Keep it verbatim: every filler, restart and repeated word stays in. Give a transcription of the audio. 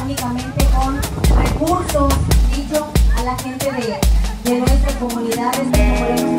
únicamente con recursos, dicho a la gente de, de nuestra comunidad, de